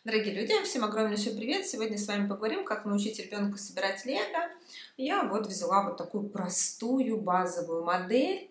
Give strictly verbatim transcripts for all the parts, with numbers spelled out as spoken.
Дорогие люди, всем огромнейший привет! Сегодня с вами поговорим, как научить ребенка собирать лего. Я вот взяла вот такую простую базовую модель.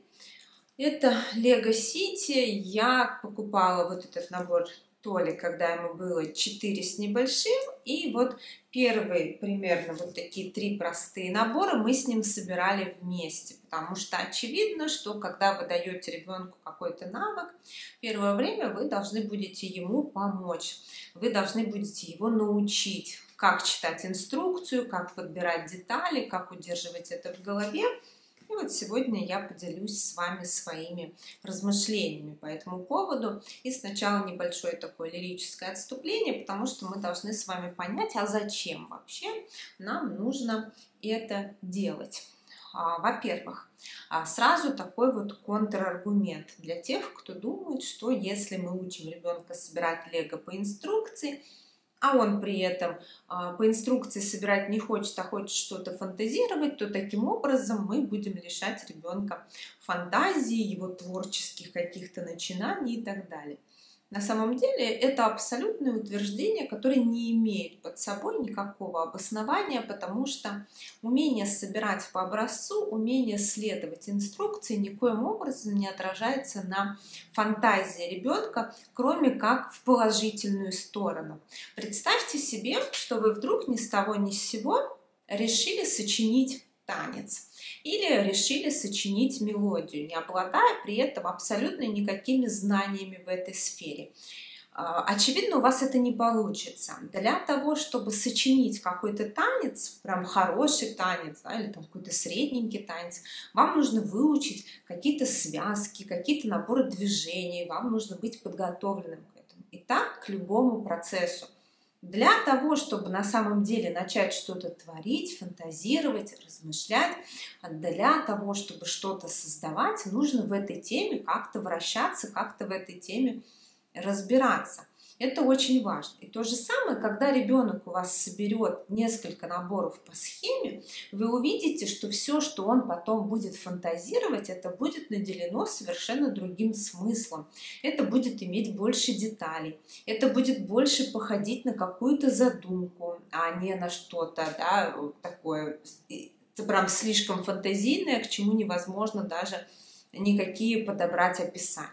Это Lego City. Я покупала вот этот набор Толи, когда ему было четыре с небольшим. И вот первые примерно вот такие три простые набора мы с ним собирали вместе. Потому что очевидно, что когда вы даете ребенку какой-то навык, первое время вы должны будете ему помочь. Вы должны будете его научить, как читать инструкцию, как подбирать детали, как удерживать это в голове. И вот сегодня я поделюсь с вами своими размышлениями по этому поводу. И сначала небольшое такое лирическое отступление, потому что мы должны с вами понять, а зачем вообще нам нужно это делать. Во-первых, сразу такой вот контраргумент для тех, кто думает, что если мы учим ребенка собирать лего по инструкции, а он при этом по инструкции собирать не хочет, а хочет что-то фантазировать, то таким образом мы будем лишать ребенка фантазии, его творческих каких-то начинаний и так далее. На самом деле это абсолютное утверждение, которое не имеет под собой никакого обоснования, потому что умение собирать по образцу, умение следовать инструкции никоим образом не отражается на фантазии ребенка, кроме как в положительную сторону. Представьте себе, что вы вдруг ни с того ни с сего решили сочинить танец или решили сочинить мелодию, не обладая при этом абсолютно никакими знаниями в этой сфере. Очевидно, у вас это не получится. Для того, чтобы сочинить какой-то танец, прям хороший танец, да, или там какой-то средненький танец, вам нужно выучить какие-то связки, какие-то наборы движений, вам нужно быть подготовленным к этому. И так к любому процессу. Для того, чтобы на самом деле начать что-то творить, фантазировать, размышлять, для того, чтобы что-то создавать, нужно в этой теме как-то вращаться, как-то в этой теме разбираться. Это очень важно. И то же самое, когда ребенок у вас соберет несколько наборов по схеме, вы увидите, что все, что он потом будет фантазировать, это будет наделено совершенно другим смыслом. Это будет иметь больше деталей. Это будет больше походить на какую-то задумку, а не на что-то, да, такое прям слишком фантазийное, к чему невозможно даже никакие подобрать описания.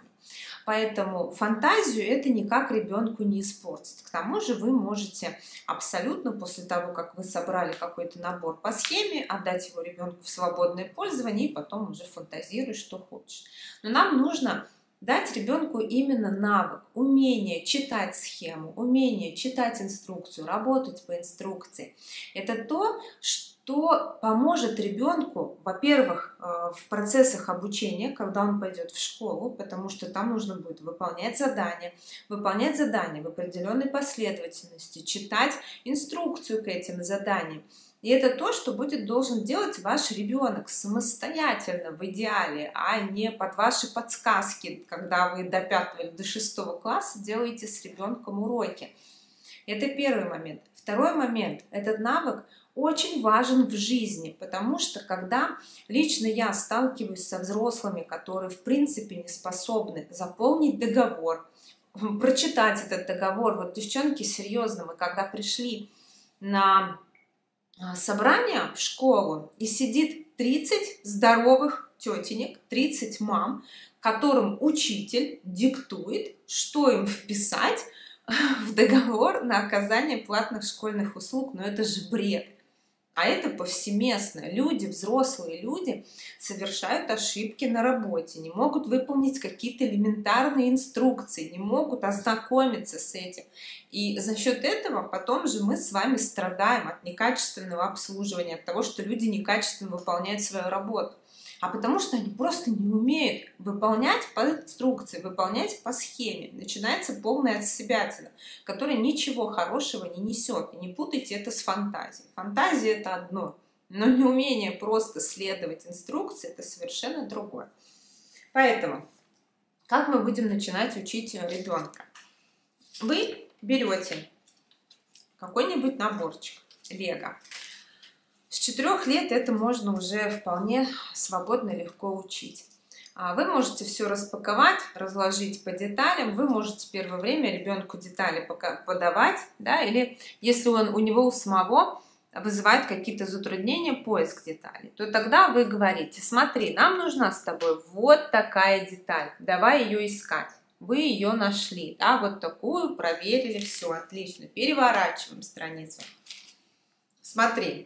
Поэтому фантазию это никак ребенку не испортит. К тому же вы можете абсолютно после того, как вы собрали какой-то набор по схеме, отдать его ребенку в свободное пользование и потом уже фантазируй, что хочешь. Но нам нужно дать ребенку именно навык, умение читать схему, умение читать инструкцию, работать по инструкции. Это то, что что поможет ребенку, во-первых, в процессах обучения, когда он пойдет в школу, потому что там нужно будет выполнять задания, выполнять задания в определенной последовательности, читать инструкцию к этим заданиям. И это то, что будет должен делать ваш ребенок самостоятельно в идеале, а не под ваши подсказки, когда вы до пятого или до шестого класса делаете с ребенком уроки. Это первый момент. Второй момент. Этот навык очень важен в жизни, потому что когда лично я сталкиваюсь со взрослыми, которые в принципе не способны заполнить договор, прочитать этот договор, вот девчонки, серьезно, мы когда пришли на собрание в школу, и сидит тридцать здоровых тетенек, тридцать мам, которым учитель диктует, что им вписать в договор на оказание платных школьных услуг. Но это же бред. А это повсеместно. Люди, взрослые люди совершают ошибки на работе, не могут выполнить какие-то элементарные инструкции, не могут ознакомиться с этим. И за счет этого потом же мы с вами страдаем от некачественного обслуживания, от того, что люди некачественно выполняют свою работу. А потому что они просто не умеют выполнять по инструкции, выполнять по схеме. Начинается полная отсебятина, которая ничего хорошего не несет. И не путайте это с фантазией. Фантазия – это одно, но неумение просто следовать инструкции – это совершенно другое. Поэтому, как мы будем начинать учить ребенка? Вы берете какой-нибудь наборчик лего. С четырёх лет это можно уже вполне свободно, легко учить. Вы можете все распаковать, разложить по деталям. Вы можете первое время ребенку детали подавать, да, или если он, у него у самого вызывает какие-то затруднения поиск деталей, то тогда вы говорите: смотри, нам нужна с тобой вот такая деталь, давай ее искать. Вы ее нашли, да, вот такую, проверили, все, отлично. Переворачиваем страницу. Смотри.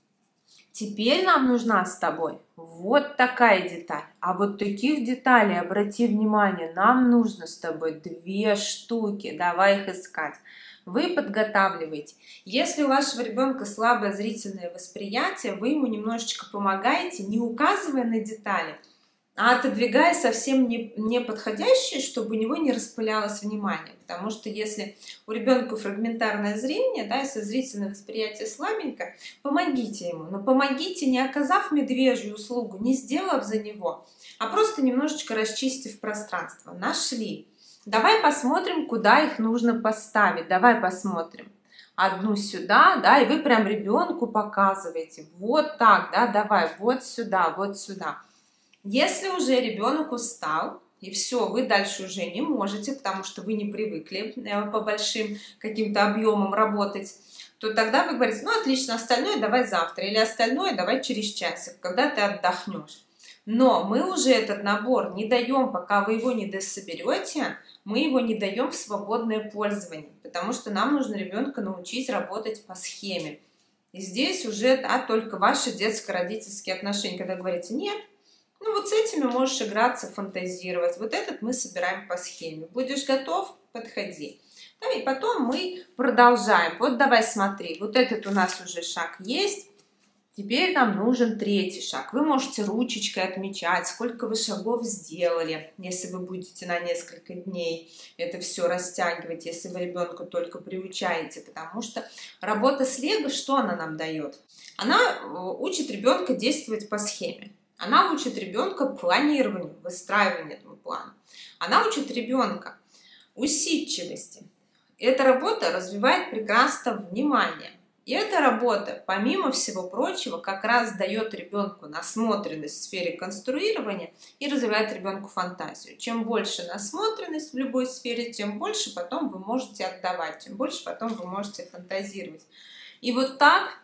Теперь нам нужна с тобой вот такая деталь. А вот таких деталей, обрати внимание, нам нужно с тобой две штуки. Давай их искать. Вы подготавливаете. Если у вашего ребенка слабое зрительное восприятие, вы ему немножечко помогаете, не указывая на детали, а отодвигая совсем неподходящие, чтобы у него не распылялось внимание. Потому что если у ребенка фрагментарное зрение, да, если зрительное восприятие слабенькое, помогите ему. Но помогите, не оказав медвежью услугу, не сделав за него, а просто немножечко расчистив пространство. Нашли. Давай посмотрим, куда их нужно поставить. Давай посмотрим. Одну сюда, да, и вы прям ребенку показываете. Вот так, да, давай, вот сюда, вот сюда. Если уже ребенок устал, и все, вы дальше уже не можете, потому что вы не привыкли по большим каким-то объемам работать, то тогда вы говорите: ну отлично, остальное давай завтра, или остальное давай через часик, когда ты отдохнешь. Но мы уже этот набор не даем, пока вы его не дособерете, мы его не даем в свободное пользование, потому что нам нужно ребенка научить работать по схеме. И здесь уже, да, только ваши детско-родительские отношения, когда говорите: нет, ну вот с этими можешь играться, фантазировать. Вот этот мы собираем по схеме. Будешь готов? Подходи. Да, и потом мы продолжаем. Вот давай смотри, вот этот у нас уже шаг есть. Теперь нам нужен третий шаг. Вы можете ручечкой отмечать, сколько вы шагов сделали, если вы будете на несколько дней это все растягивать, если вы ребенка только приучаете. Потому что работа с Лего, что она нам дает? Она учит ребенка действовать по схеме. Она учит ребенка планированию, выстраиванию этого плана. Она учит ребенка усидчивости. Эта работа развивает прекрасно внимание. И эта работа, помимо всего прочего, как раз дает ребенку насмотренность в сфере конструирования и развивает ребенку фантазию. Чем больше насмотренность в любой сфере, тем больше потом вы можете отдавать, тем больше потом вы можете фантазировать. И вот так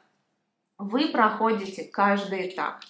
вы проходите каждый этап.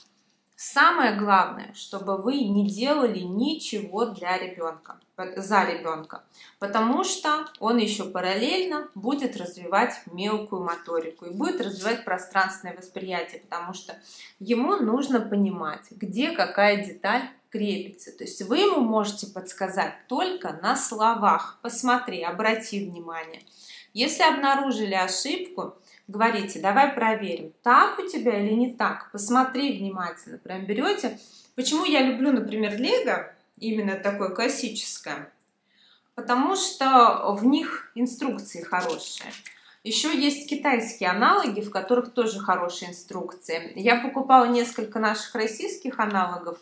Самое главное, чтобы вы не делали ничего для ребенка, за ребенка, потому что он еще параллельно будет развивать мелкую моторику и будет развивать пространственное восприятие, потому что ему нужно понимать, где какая деталь крепится. То есть вы ему можете подсказать только на словах. Посмотри, обрати внимание. Если обнаружили ошибку, говорите: давай проверим, так у тебя или не так. Посмотри внимательно. Прям берете. Почему я люблю, например, Лего, именно такое классическое? Потому что в них инструкции хорошие. Еще есть китайские аналоги, в которых тоже хорошие инструкции. Я покупала несколько наших российских аналогов,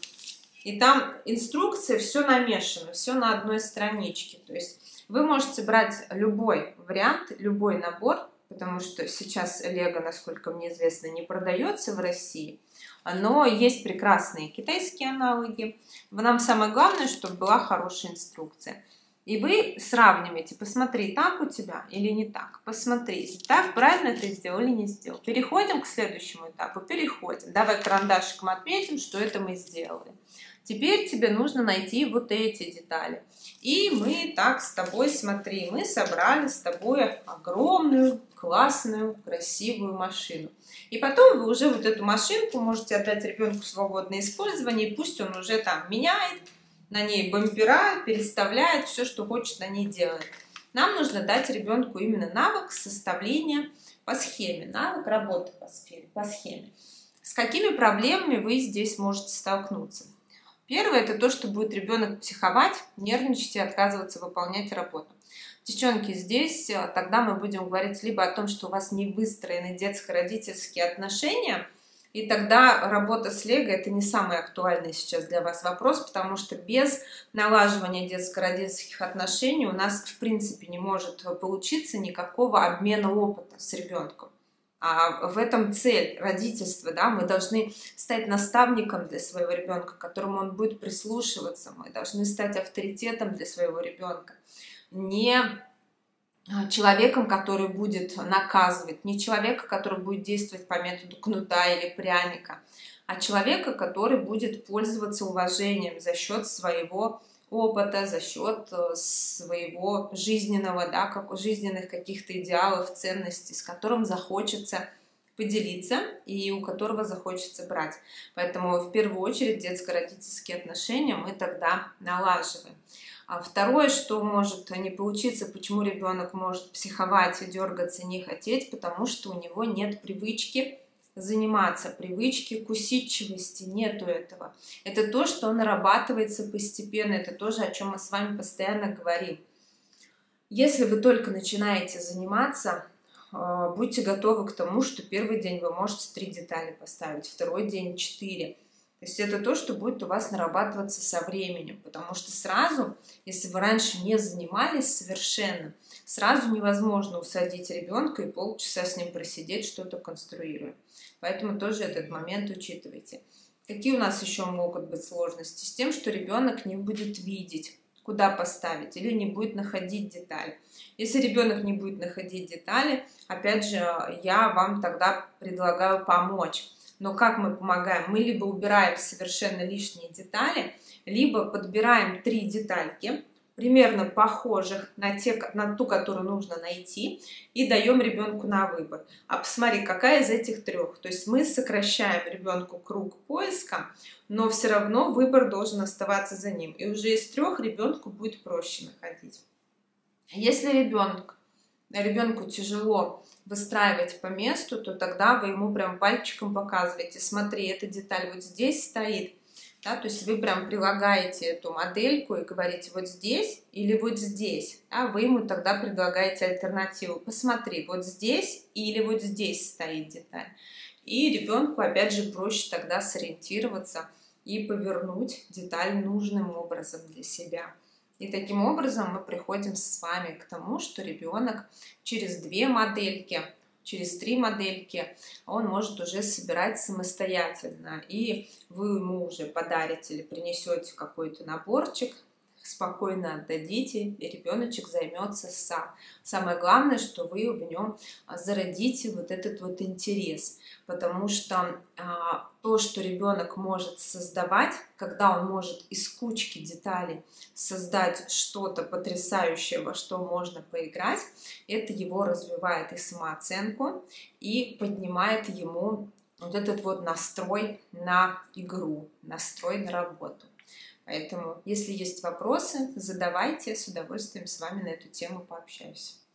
и там инструкция, все намешано, все на одной страничке. То есть вы можете брать любой вариант, любой набор, потому что сейчас Лего, насколько мне известно, не продается в России, но есть прекрасные китайские аналоги. Нам самое главное, чтобы была хорошая инструкция. И вы сравниваете: посмотри, так у тебя или не так, посмотри, так правильно ты сделал или не сделал. Переходим к следующему этапу, переходим. Давай карандашиком отметим, что это мы сделали. Теперь тебе нужно найти вот эти детали. И мы так с тобой, смотри, мы собрали с тобой огромную, классную, красивую машину. И потом вы уже вот эту машинку можете отдать ребенку в свободное использование, и пусть он уже там меняет на ней бампера, переставляет, все, что хочет, на ней делает. Нам нужно дать ребенку именно навык составления по схеме, навык работы по схеме. По схеме. С какими проблемами вы здесь можете столкнуться? Первое – это то, что будет ребенок психовать, нервничать и отказываться выполнять работу. Девчонки, здесь тогда мы будем говорить либо о том, что у вас не выстроены детско-родительские отношения, и тогда работа с Лего – это не самый актуальный сейчас для вас вопрос, потому что без налаживания детско-родительских отношений у нас в принципе не может получиться никакого обмена опыта с ребенком. А в этом цель родительства, да, мы должны стать наставником для своего ребенка, к которому он будет прислушиваться, мы должны стать авторитетом для своего ребенка, не человеком, который будет наказывать, не человека, который будет действовать по методу кнута или пряника, а человека, который будет пользоваться уважением за счет своего опыта, за счет своего жизненного, да, как, жизненных каких-то идеалов, ценностей, с которым захочется поделиться и у которого захочется брать. Поэтому в первую очередь детско-родительские отношения мы тогда налаживаем. А второе, что может не получиться, почему ребенок может психовать и дергаться, не хотеть, потому что у него нет привычки заниматься, привычки к усидчивости, нету этого. Это то, что нарабатывается постепенно, это тоже, о чем мы с вами постоянно говорим. Если вы только начинаете заниматься, будьте готовы к тому, что первый день вы можете три детали поставить, второй день четыре. То есть это то, что будет у вас нарабатываться со временем, потому что сразу, если вы раньше не занимались совершенно, сразу невозможно усадить ребенка и полчаса с ним просидеть, что-то конструируя. Поэтому тоже этот момент учитывайте. Какие у нас еще могут быть сложности? С тем, что ребенок не будет видеть, куда поставить, или не будет находить детали. Если ребенок не будет находить детали, опять же, я вам тогда предлагаю помочь. Но как мы помогаем? Мы либо убираем совершенно лишние детали, либо подбираем три детальки, примерно похожих на, те, на ту, которую нужно найти, и даем ребенку на выбор. А посмотри, какая из этих трех. То есть мы сокращаем ребенку круг поиска, но все равно выбор должен оставаться за ним. И уже из трех ребенку будет проще находить. Если ребенок, ребенку тяжело выстраивать по месту, то тогда вы ему прям пальчиком показываете: смотри, эта деталь вот здесь стоит. Да, то есть вы прям прилагаете эту модельку и говорите: вот здесь или вот здесь. Да, вы ему тогда предлагаете альтернативу: посмотри, вот здесь или вот здесь стоит деталь. И ребенку опять же проще тогда сориентироваться и повернуть деталь нужным образом для себя. И таким образом мы приходим с вами к тому, что ребенок через две модельки, через три модельки он может уже собирать самостоятельно. И вы ему уже подарите или принесете какой-то наборчик, спокойно отдадите, и ребеночек займется сам. Самое главное, что вы в нем зародите вот этот вот интерес, потому что а, то, что ребенок может создавать, когда он может из кучки деталей создать что-то потрясающее, во что можно поиграть, это его развивает и самооценку, и поднимает ему вот этот вот настрой на игру, настрой на работу. Поэтому, если есть вопросы, задавайте, с удовольствием с вами на эту тему пообщаюсь.